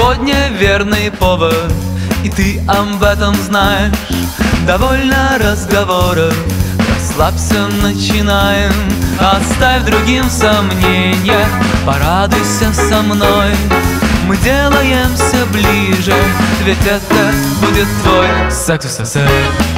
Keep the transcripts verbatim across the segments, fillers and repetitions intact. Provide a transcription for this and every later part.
сегодня верный повод, и ты об этом знаешь. Довольно разговоров, расслабься, начинаем. Оставь другим сомнения, порадуйся со мной. Мы делаемся ближе, ведь это будет твой секс-сосед.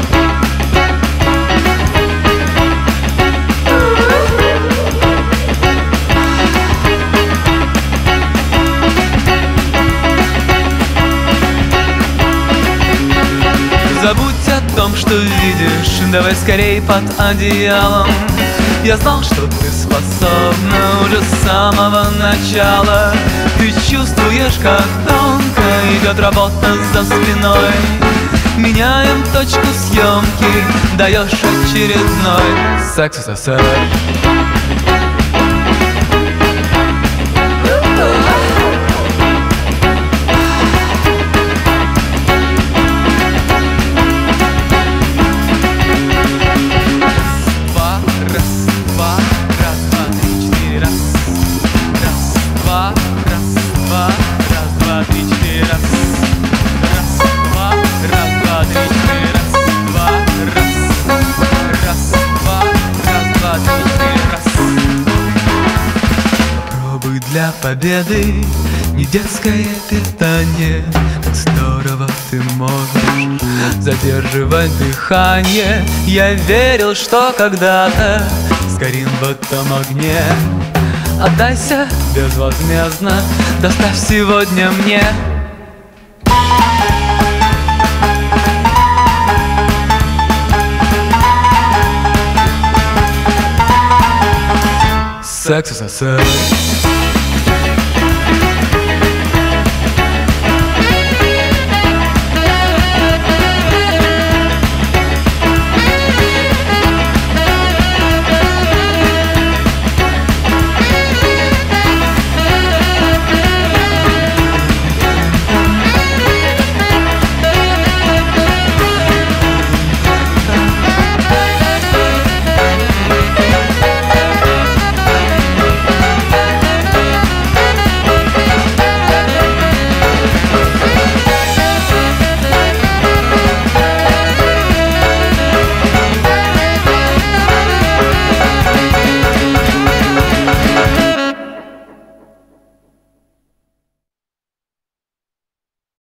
Забудь о том, что видишь, давай скорей под одеялом. Я знал, что ты способна уже с самого начала. Ты чувствуешь, как тонко идет работа за спиной. Меняем точку съемки, даешь очередной секс-сосед. Для победы не детское питание. Так здорово ты можешь задерживать дыхание. Я верил, что когда-то сгорим в этом огне. Отдайся безвозмездно, доставь сегодня мне. Секс-сосед.